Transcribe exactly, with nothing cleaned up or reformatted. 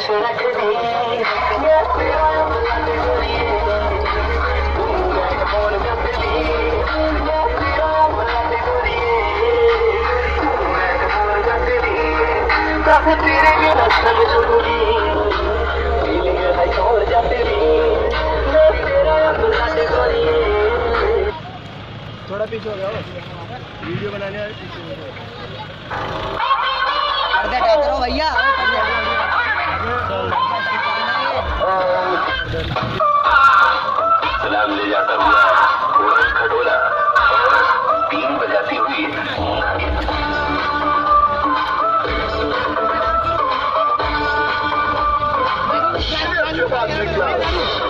थोड़ा पीछे हो गया वीडियो बनाने वाले पीछे हो गया करो भैया सलाम ले जाता हुआ खटोला तीन बजाती हुई